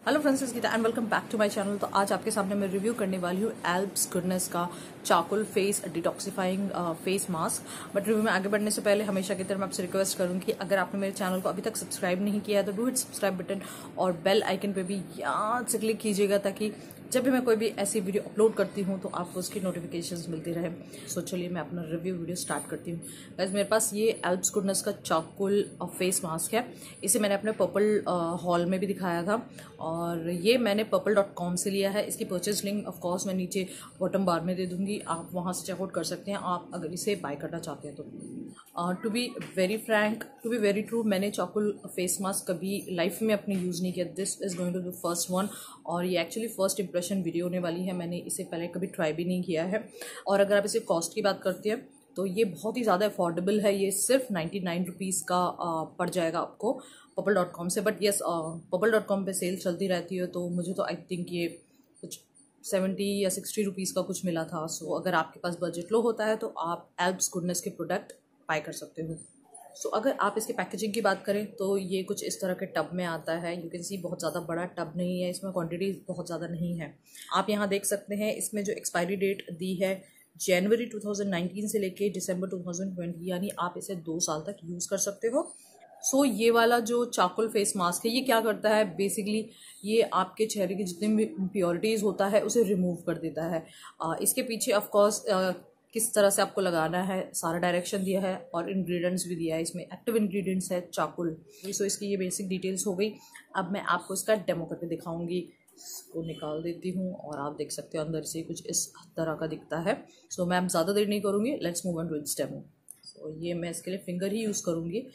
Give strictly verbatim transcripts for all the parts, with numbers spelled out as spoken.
Hello friends, इस Geeta and welcome back to my channel. तो आज आपके सामने मैं रिव्यू करने वाली हूँ एल्प्स गुडनेस का charcoal face detoxifying face mask. But review में आगे बढ़ने से पहले हमेशा की तरह मैं आपसे रिक्वेस्ट करूँगी कि अगर आपने मेरे चैनल को अभी तक सब्सक्राइब नहीं किया है तो डू हिट सब्सक्राइब बटन और बेल आइकन पे भी याद से क्लिक कीजिएगा ताकि जब भी मैं कोई भी ऐसी वीडियो अपलोड करती हूँ तो आपको उसकी नोटिफिकेशंस मिलती रहे। सो चलिए मैं अपना रिव्यू वीडियो स्टार्ट करती हूँ। गाइस, मेरे पास ये एल्प्स गुडनेस का चारकोल फेस मास्क है। इसे मैंने अपने पर्पल हॉल में भी दिखाया था और ये मैंने पर्पल डॉट कॉम से लिया है। इसकी परचेज लिंक ऑफ कोर्स मैं नीचे बॉटम बार में दे दूंगी, आप वहाँ से चेकआउट कर सकते हैं आप अगर इसे बाय करना चाहते हैं तो। To be very frank, to be very true, मैंने चारकोल फेस मास्क कभी लाइफ में अपने यूज़ नहीं किया। This is going to be first one और ये एक्चुअली फर्स्ट इंप्रेशन वीडियो होने वाली है। मैंने इसे पहले कभी ट्राई भी नहीं किया है। और अगर आप इसे कॉस्ट की बात करते हैं तो ये बहुत ही ज़्यादा अफोर्डेबल है। ये सिर्फ नाइन्टी नाइन रुपीज़ का आ, पड़ जाएगा आपको पर्पल डॉट कॉम से। But yes, Purple dot com पर सेल चलती रहती है तो मुझे तो आई थिंक ये कुछ सेवेंटी या सिक्सटी रुपीज़ का कुछ मिला था। सो so, अगर आपके पास बजट लो होता है तो आप एल्प्स गुडनेस के प्रोडक्ट बाय कर सकते हो। सो so, अगर आप इसके पैकेजिंग की बात करें तो ये कुछ इस तरह के टब में आता है। यू कैन सी बहुत ज़्यादा बड़ा टब नहीं है, इसमें क्वांटिटी बहुत ज़्यादा नहीं है। आप यहाँ देख सकते हैं इसमें जो एक्सपायरी डेट दी है जनवरी टू थाउजेंड नाइनटीन से लेके दिसंबर टू थाउजेंड ट्वेंटी, यानी आप इसे दो साल तक यूज़ कर सकते हो। सो so, ये वाला जो चारकोल फेस मास्क है ये क्या करता है बेसिकली, ये आपके चेहरे की जितनी भी इम्प्योरिटीज़ होता है उसे रिमूव कर देता है। आ, इसके पीछे ऑफ कोर्स किस तरह से आपको लगाना है सारा डायरेक्शन दिया है और इंग्रेडिएंट्स भी दिया है। इसमें एक्टिव इंग्रेडिएंट्स है चारकोल। सो इसकी ये बेसिक डिटेल्स हो गई। अब मैं आपको इसका डेमो करके दिखाऊंगी। इसको निकाल देती हूँ और आप देख सकते हो अंदर से कुछ इस तरह का दिखता है। सो so, मैं अब ज़्यादा देर नहीं करूँगी, let's move on to its demo. So ये मैं इसके लिए फिंगर ही यूज़ करूँगी।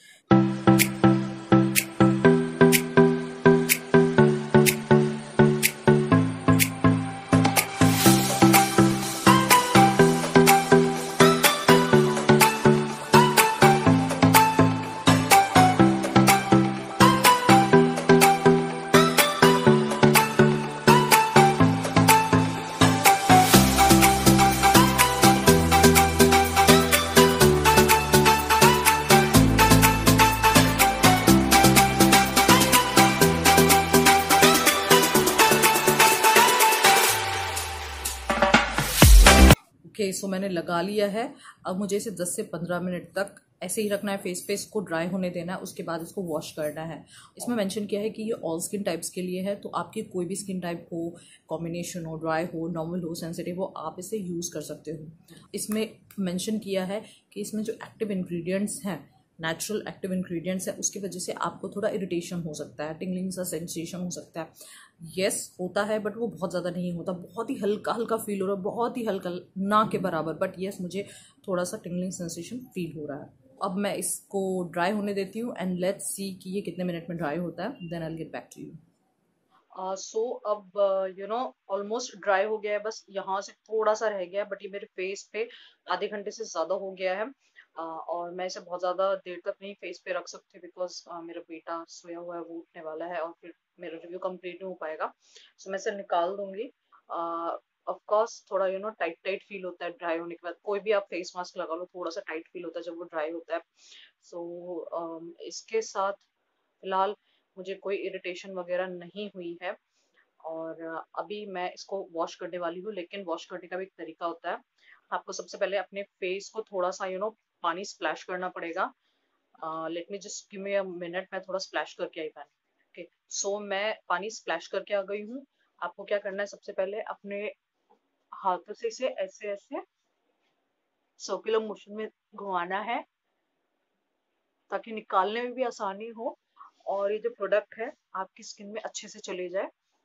ओके, सो मैंने लगा लिया है। अब मुझे इसे दस से पंद्रह मिनट तक ऐसे ही रखना है, फेस पे इसको ड्राई होने देना है। उसके बाद इसको वॉश करना है। इसमें मेंशन किया है कि ये ऑल स्किन टाइप्स के लिए है, तो आपकी कोई भी स्किन टाइप हो, कॉम्बिनेशन हो, ड्राई हो, नॉर्मल हो, सेंसिटिव हो, आप इसे यूज़ कर सकते हो। इसमें मेंशन किया है कि इसमें जो एक्टिव इंग्रेडिएंट्स हैं, नेचुरल एक्टिव इंग्रेडिएंट्स है, उसकी वजह से आपको थोड़ा इरिटेशन हो सकता है, टिंगलिंग सा सेंसेशन हो सकता है। यस yes, होता है बट वो बहुत ज़्यादा नहीं होता, बहुत ही हल्का हल्का फील हो रहा है, बहुत ही हल्का, ना के बराबर। बट यस yes, मुझे थोड़ा सा टिंगलिंग सेंसेशन फील हो रहा है। अब मैं इसको ड्राई होने देती हूँ एंड लेट्स सी कि ये कितने मिनट में ड्राई होता है, then I will get back to you. So अब यू नो ऑलमोस्ट ड्राई हो गया है, बस यहाँ से थोड़ा सा रह गया है। बट ये मेरे फेस पे आधे घंटे से ज़्यादा हो गया है। Uh, और मैं इसे बहुत ज़्यादा देर तक नहीं फेस पे रख सकती बिकॉज uh, मेरा बेटा सोया हुआ है, वो उठने वाला है और फिर मेरा रिव्यू कंप्लीट नहीं हो पाएगा। सो so, मैं इसे निकाल दूंगी। ऑफ कोर्स थोड़ा you know tight tight feel होता है ड्राई होने के बाद। कोई भी आप फेस मास्क लगा लो थोड़ा सा टाइट फील होता है जब वो ड्राई होता है। सो so, um, इसके साथ फिलहाल मुझे कोई इरिटेशन वगैरह नहीं हुई है। और uh, अभी मैं इसको वॉश करने वाली हूँ, लेकिन वॉश करने का भी एक तरीका होता है। आपको सबसे पहले अपने फेस को थोड़ा सा यू नो पानी स्प्लैश करना पड़ेगा। Let me just give me a minute, मैं थोड़ा स्प्लैश करके आई पानी। ओके, सो मैं पानी स्प्लैश करके आ गई हूँ। आपको क्या करना है, सबसे पहले अपने हाथों से इसे ऐसे ऐसे सर्कुलर मोशन में घुमाना है ताकि निकालने में भी आसानी हो और ये जो प्रोडक्ट है आपकी स्किन में अच्छे से चले जाए।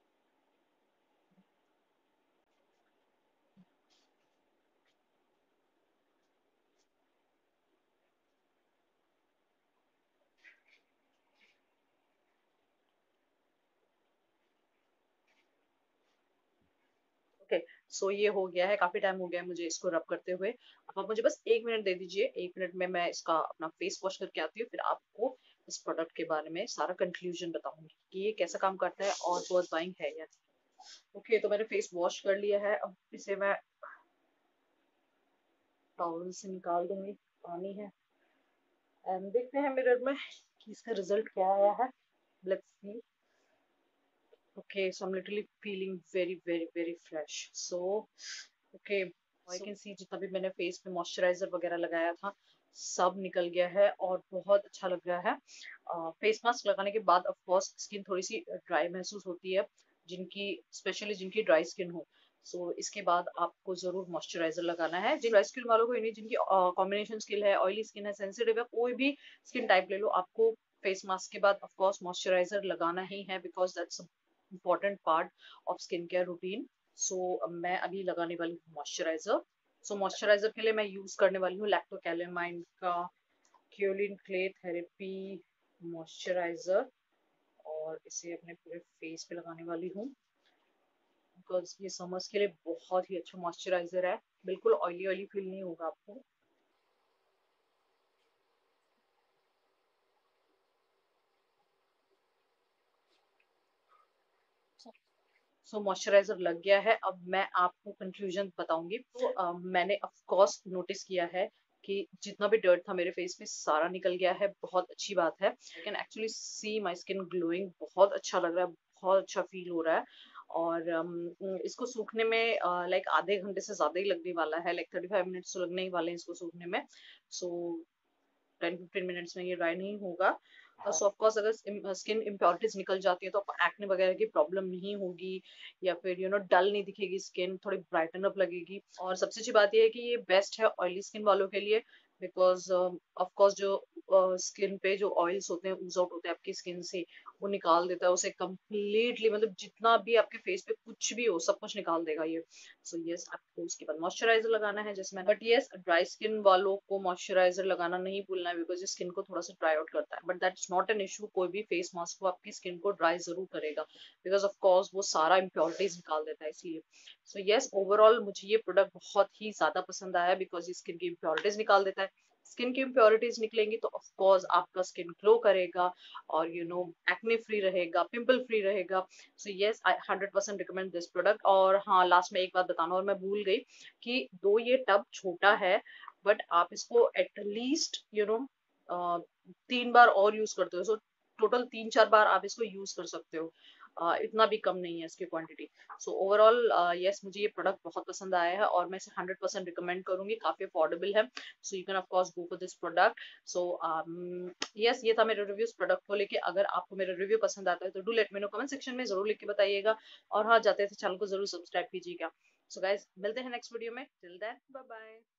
ओके, सो ये हो गया है, काफी टाइम हो गया है मुझे इसको रब करते हुए। अब आप मुझे बस एक मिनट दे दीजिए, एक मिनट में मैं इसका अपना फेस वॉश करके आती हूँ, फिर आपको इस प्रोडक्ट के बारे में सारा कंक्लूजन बताऊंगी कि ये कैसा काम करता है और वर्थ बाइंग है या नहीं। ओके, तो मैंने फेस वॉश कर लिया है। अब इसे मैं टॉवल से निकाल दूंगी, पानी है। एंड देखते हैं मिरर में कि इसका रिजल्ट क्या आया है। Let's see. Okay, Okay, so I'm literally feeling very, very, very fresh. So, okay, I can see जितना भी मैंने फेस पे मॉइस्चराइजर वगैरह लगाया था सब निकल गया है और बहुत अच्छा लग रहा है। फेस मास्क लगाने के बाद ऑफ कोर्स स्किन थोड़ी सी ड्राई महसूस होती है, जिनकी स्पेशली जिनकी ड्राई स्किन हो। सो so, इसके बाद आपको जरूर मॉइस्चराइजर लगाना है। जिन ड्राई स्किन वालों को ही नहीं, जिनकी कॉम्बिनेशन स्किन है, ऑयली स्किन है, सेंसिटिव है, कोई भी स्किन टाइप ले लो, आपको फेस मास्क के बाद ऑफ कोर्स मॉइस्चराइजर लगाना ही है, because that's important part of skin care routine. So मैं अभी लगाने वाली हूँ मॉइस्चराइजर। सो मॉइस्चराइजर के लिए मैं यूज करने वाली हूँ लैक्टोकैलेमाइन का क्योलिन क्ले थेरेपी मॉइस्चराइजर, और इसे अपने पूरे फेस पे लगाने वाली हूँ, बिकॉज ये समर्स के लिए बहुत ही अच्छा मॉइस्चराइजर है। बिल्कुल ऑयली ऑयली फील नहीं होगा आपको। सो मॉइस्चराइजर लग गया है। अब मैं आपको कंक्लूजन बताऊंगी। तो अ, मैंने ऑफ कोर्स नोटिस किया है कि जितना भी डर्ट था मेरे फेस पे सारा निकल गया है। बहुत अच्छी बात है। I can actually see my skin glowing. बहुत अच्छा लग रहा है, बहुत अच्छा फील हो रहा है। और um, इसको सूखने में लाइक आधे घंटे से ज्यादा ही लगने वाला है। लाइक थर्टी फाइव मिनट्स तो लगने ही वाले हैं इसको सूखने में। सो टेन फिफ्टीन मिनट्स में ये ड्राई नहीं होगा। सो ऑफ कोर्स अगर स्किन इम्प्योरिटीज निकल जाती है तो आपको एक्ने वगैरह की प्रॉब्लम नहीं होगी, या फिर यू नो डल नहीं दिखेगी स्किन, थोड़ी ब्राइटन अप लगेगी। और सबसे अच्छी बात यह है कि ये बेस्ट है ऑयली स्किन वालों के लिए, बिकॉज ऑफ कोर्स जो स्किन uh, पे जो ऑयल्स होते हैं ऊज आउट होते हैं आपकी स्किन से, वो निकाल देता है उसे कम्प्लीटली। मतलब जितना भी आपके फेस पे कुछ भी हो सब कुछ निकाल देगा ये। सो so, यस yes, आपको उसके बाद मॉइस्चराइजर लगाना है जैसे मैंने। बट यस, ड्राई स्किन वालों को मॉइस्चराइजर लगाना नहीं भूलना है, बिकॉज स्किन को थोड़ा सा ड्राई आउट करता है। But that's not an issue. कोई भी फेस मास्क को आपकी स्किन को ड्राई जरूर करेगा, बिकॉज ऑफ कोर्स वो सारा इम्प्योरिटीज निकाल देता है इसलिए। सो यस, ओवरऑल मुझे ये प्रोडक्ट बहुत ही ज्यादा पसंद आया, बिकॉज ये स्किन की इम्प्योरिटीज निकाल देता है। स्किन की इम्प्योरिटीज निकलेंगी तो ऑफ कोर्स आपका स्किन ग्लो करेगा, और यू नो एक्ने फ्री रहेगा, पिंपल फ्री रहेगा। So yes, I hundred percent recommend this product. और हाँ, लास्ट में एक बात बताना और मैं भूल गई कि दो ये टब छोटा है, बट आप इसको एटलीस्ट यू नो तीन बार और यूज करते हो। सो टोटल तीन चार बार आप इसको यूज कर सकते हो। uh, इतना भी कम नहीं है इसकी क्वांटिटी। सो ओवरऑल यस, मुझे ये प्रोडक्ट बहुत पसंद आया है और मैं इसे हंड्रेड परसेंट रिकमेंड करूंगी। काफी अफोर्डेबल है। So you can of course go for this product. So yes, ये था मेरा रिव्यू प्रोडक्ट को लेके। अगर आपको मेरा रिव्यू पसंद आता है तो do let me know comment section में, जरूर लिख के बताइएगा। और हाँ, जाते थे चैनल को जरूर सब्सक्राइब कीजिएगा। सो गाइज, मिलते हैं नेक्स्ट वीडियो में। Till then, bye bye.